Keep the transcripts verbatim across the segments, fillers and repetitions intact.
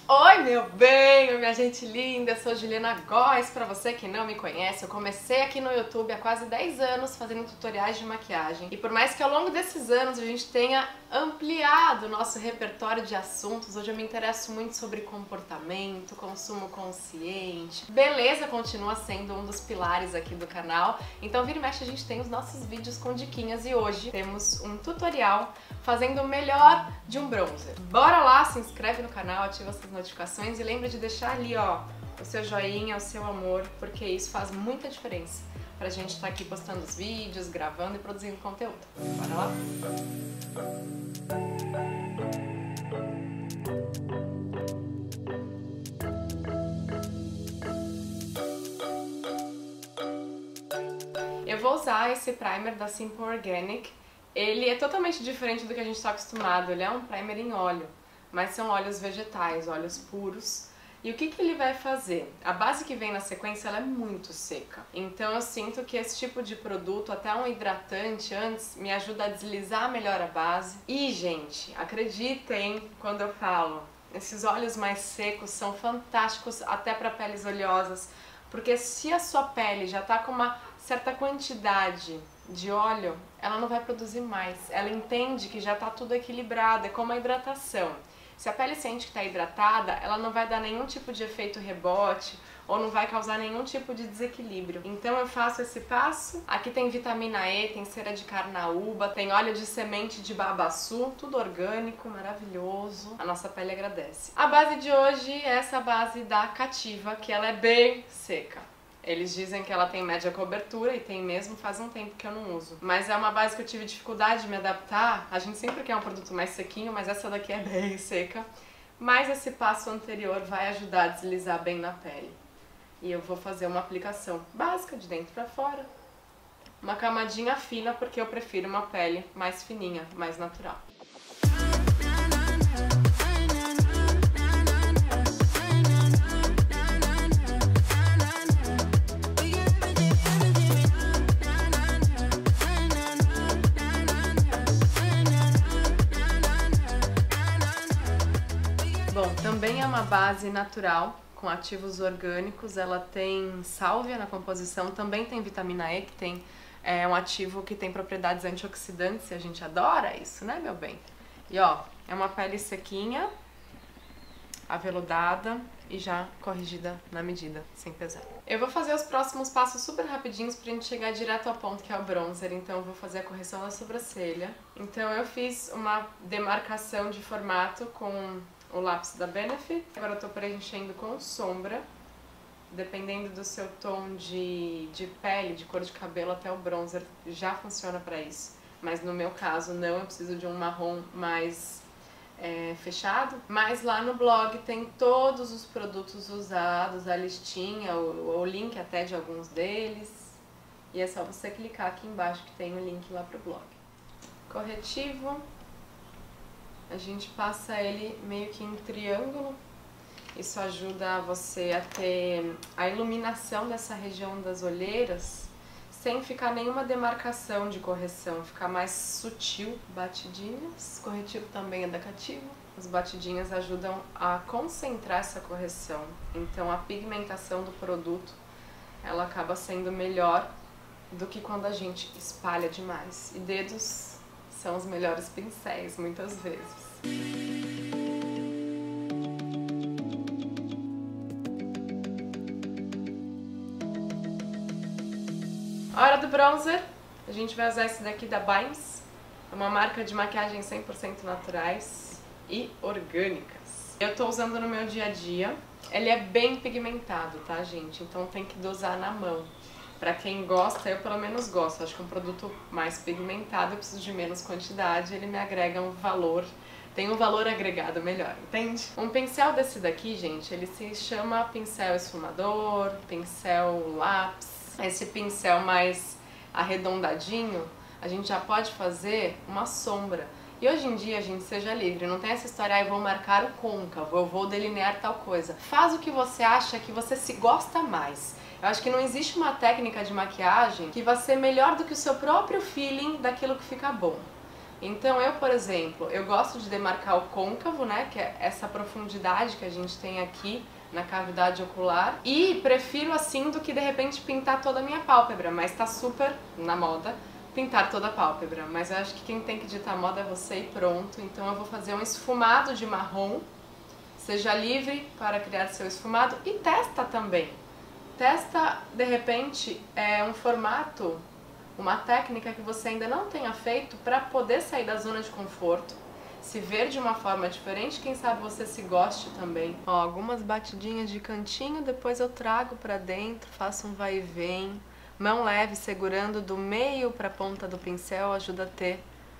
Oi, meu bem, minha gente linda, eu sou Juliana Góes. Pra você que não me conhece, eu comecei aqui no YouTube há quase dez anos fazendo tutoriais de maquiagem. E por mais que ao longo desses anos a gente tenha ampliado o nosso repertório de assuntos, hoje eu me interesso muito sobre comportamento, consumo consciente. Beleza continua sendo um dos pilares aqui do canal, então vira e mexe a gente tem os nossos vídeos com diquinhas e hoje temos um tutorial fazendo o melhor de um bronzer. Bora lá, se inscreve no canal, ativa essas notificações e lembra de deixar ali, ó, o seu joinha, o seu amor, porque isso faz muita diferença pra gente estar aqui postando os vídeos, gravando e produzindo conteúdo. Bora lá? Eu vou usar esse primer da Simple Organic. Ele é totalmente diferente do que a gente está acostumado, ele é um primer em óleo, mas são óleos vegetais, óleos puros. E o que, que ele vai fazer? A base que vem na sequência ela é muito seca, então eu sinto que esse tipo de produto, até um hidratante antes, me ajuda a deslizar melhor a base. E gente, acreditem quando eu falo, esses óleos mais secos são fantásticos até para peles oleosas, porque se a sua pele já está com uma certa quantidade de óleo, ela não vai produzir mais. Ela entende que já está tudo equilibrado, é como a hidratação. Se a pele sente que está hidratada, ela não vai dar nenhum tipo de efeito rebote ou não vai causar nenhum tipo de desequilíbrio. Então eu faço esse passo. Aqui tem vitamina E, tem cera de carnaúba, tem óleo de semente de babaçu, tudo orgânico, maravilhoso. A nossa pele agradece. A base de hoje é essa base da Cativa, que ela é bem seca. Eles dizem que ela tem média cobertura e tem mesmo, faz um tempo que eu não uso. Mas é uma base que eu tive dificuldade de me adaptar. A gente sempre quer um produto mais sequinho, mas essa daqui é bem seca. Mas esse passo anterior vai ajudar a deslizar bem na pele. E eu vou fazer uma aplicação básica de dentro pra fora. Uma camadinha fina, porque eu prefiro uma pele mais fininha, mais natural. Bom, também é uma base natural, com ativos orgânicos, ela tem sálvia na composição, também tem vitamina E, que tem é, um ativo que tem propriedades antioxidantes, e a gente adora isso, né, meu bem? E ó, é uma pele sequinha, aveludada e já corrigida na medida, sem pesar. Eu vou fazer os próximos passos super rapidinhos pra gente chegar direto ao ponto que é o bronzer, então eu vou fazer a correção da sobrancelha. Então eu fiz uma demarcação de formato com o lápis da Benefit. Agora eu tô preenchendo com sombra, dependendo do seu tom de, de pele, de cor de cabelo, até o bronzer já funciona pra isso. Mas no meu caso não, eu preciso de um marrom mais é, fechado. Mas lá no blog tem todos os produtos usados, a listinha, o, o link até de alguns deles. E é só você clicar aqui embaixo que tem o link lá pro blog. Corretivo. A gente passa ele meio que em triângulo, isso ajuda você a ter a iluminação dessa região das olheiras sem ficar nenhuma demarcação de correção, ficar mais sutil. Batidinhas, corretivo também é da Cativa. As batidinhas ajudam a concentrar essa correção, então a pigmentação do produto ela acaba sendo melhor do que quando a gente espalha demais. E dedos são os melhores pincéis, muitas vezes. Hora do bronzer. A gente vai usar esse daqui da Bynes. É uma marca de maquiagem cem por cento naturais e orgânicas. Eu tô usando no meu dia a dia. Ele é bem pigmentado, tá, gente? Então tem que dosar na mão. Pra quem gosta, eu pelo menos gosto. Acho que um produto mais pigmentado, eu preciso de menos quantidade, ele me agrega um valor, tem um valor agregado melhor, entende? Um pincel desse daqui, gente, ele se chama pincel esfumador, pincel lápis. Esse pincel mais arredondadinho, a gente já pode fazer uma sombra. E hoje em dia, gente, seja livre, não tem essa história, ah, eu vou marcar o côncavo, eu vou delinear tal coisa. Faz o que você acha que você se gosta mais. Eu acho que não existe uma técnica de maquiagem que vai ser melhor do que o seu próprio feeling daquilo que fica bom. Então eu, por exemplo, eu gosto de demarcar o côncavo, né, que é essa profundidade que a gente tem aqui na cavidade ocular, e prefiro assim do que de repente pintar toda a minha pálpebra, mas tá super na moda pintar toda a pálpebra, mas eu acho que quem tem que ditar a moda é você e pronto. Então eu vou fazer um esfumado de marrom. Seja livre para criar seu esfumado e testa também. Testa, de repente, é, um formato, uma técnica que você ainda não tenha feito para poder sair da zona de conforto, se ver de uma forma diferente, quem sabe você se goste também. Ó, algumas batidinhas de cantinho, depois eu trago para dentro, faço um vai e vem. Mão leve, segurando do meio para a ponta do pincel, ajuda a ter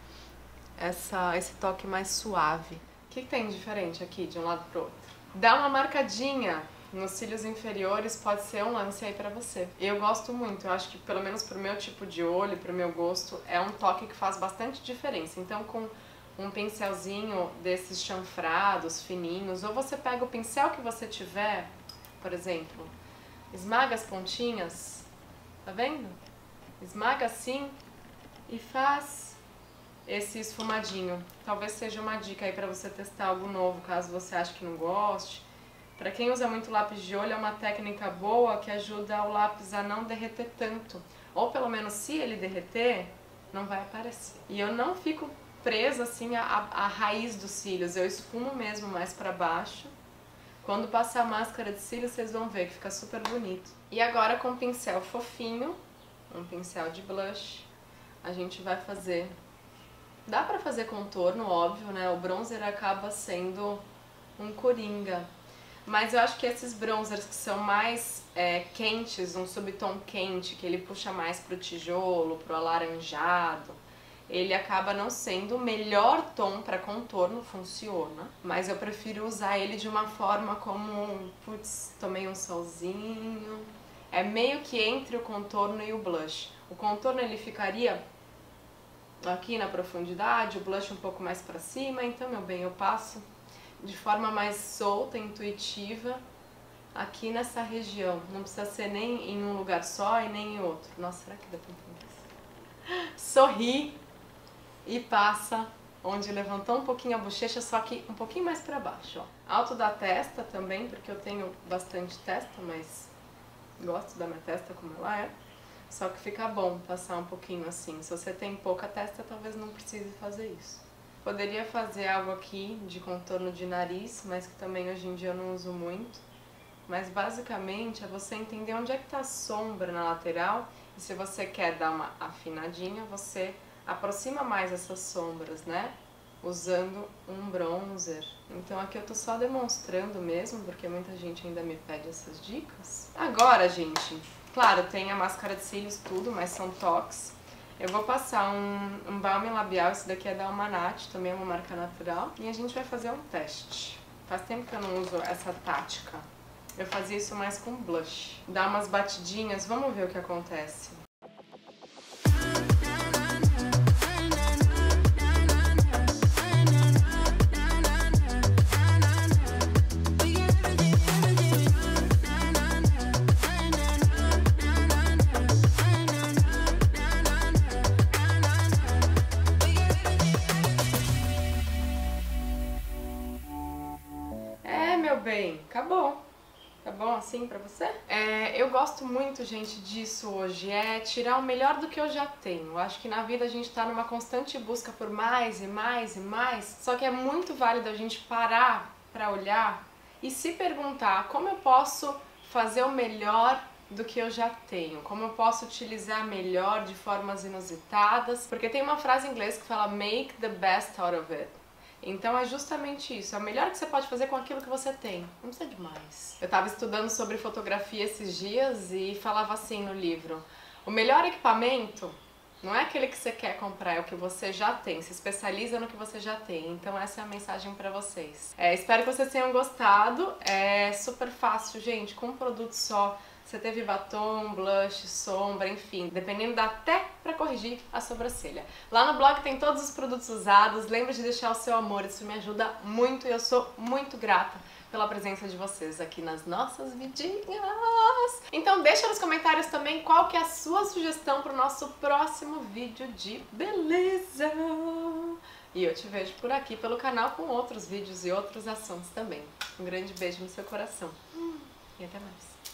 essa, esse toque mais suave. O que tem de diferente aqui, de um lado pro outro? Dá uma marcadinha nos cílios inferiores, pode ser um lance aí pra você. Eu gosto muito, eu acho que pelo menos pro meu tipo de olho, pro meu gosto, é um toque que faz bastante diferença. Então com um pincelzinho desses chanfrados, fininhos, ou você pega o pincel que você tiver, por exemplo, esmaga as pontinhas, tá vendo? Esmaga assim e faz esse esfumadinho. Talvez seja uma dica aí pra você testar algo novo, caso você ache que não goste. Pra quem usa muito lápis de olho, é uma técnica boa que ajuda o lápis a não derreter tanto. Ou pelo menos, se ele derreter, não vai aparecer. E eu não fico presa assim à, à raiz dos cílios, eu esfumo mesmo mais pra baixo. Quando passar a máscara de cílios, vocês vão ver que fica super bonito. E agora com um pincel fofinho, um pincel de blush, a gente vai fazer... Dá pra fazer contorno, óbvio, né? O bronzer acaba sendo um coringa. Mas eu acho que esses bronzers que são mais é, quentes, um subtom quente, que ele puxa mais pro tijolo, pro alaranjado, ele acaba não sendo o melhor tom para contorno, funciona. Mas eu prefiro usar ele de uma forma como, putz, tomei um solzinho. É meio que entre o contorno e o blush. O contorno ele ficaria aqui na profundidade, o blush um pouco mais pra cima, então, meu bem, eu passo de forma mais solta, intuitiva, aqui nessa região. Não precisa ser nem em um lugar só e nem em outro. Nossa, será que dá pra entender isso? Sorri e passa onde levantou um pouquinho a bochecha, só que um pouquinho mais pra baixo, ó. Alto da testa também, porque eu tenho bastante testa, mas gosto da minha testa como ela é. Só que fica bom passar um pouquinho assim. Se você tem pouca testa, talvez não precise fazer isso. Poderia fazer algo aqui de contorno de nariz, mas que também hoje em dia eu não uso muito. Mas basicamente é você entender onde é que tá a sombra na lateral. E se você quer dar uma afinadinha, você aproxima mais essas sombras, né? Usando um bronzer. Então aqui eu tô só demonstrando mesmo, porque muita gente ainda me pede essas dicas. Agora, gente... Claro, tem a máscara de cílios, tudo, mas são toques. Eu vou passar um, um balme labial, esse daqui é da Almanat, também é uma marca natural. E a gente vai fazer um teste. Faz tempo que eu não uso essa tática. Eu fazia isso mais com blush. Dá umas batidinhas, vamos ver o que acontece. Meu bem, acabou. Tá bom assim pra você? É, eu gosto muito, gente, disso hoje, é tirar o melhor do que eu já tenho. Eu acho que na vida a gente tá numa constante busca por mais e mais e mais, só que é muito válido a gente parar pra olhar e se perguntar como eu posso fazer o melhor do que eu já tenho, como eu posso utilizar melhor de formas inusitadas, porque tem uma frase em inglês que fala make the best out of it. Então é justamente isso, é o melhor que você pode fazer com aquilo que você tem, não precisa de mais. Eu estava estudando sobre fotografia esses dias e falava assim no livro, o melhor equipamento não é aquele que você quer comprar, é o que você já tem, se especializa no que você já tem. Então essa é a mensagem pra vocês. É, espero que vocês tenham gostado, é super fácil, gente, com um produto só. Você teve batom, blush, sombra, enfim, dependendo dá até pra corrigir a sobrancelha. Lá no blog tem todos os produtos usados, lembra de deixar o seu amor, isso me ajuda muito e eu sou muito grata pela presença de vocês aqui nas nossas vidinhas. Então deixa nos comentários também qual que é a sua sugestão pro nosso próximo vídeo de beleza. E eu te vejo por aqui pelo canal com outros vídeos e outros assuntos também. Um grande beijo no seu coração. E até mais.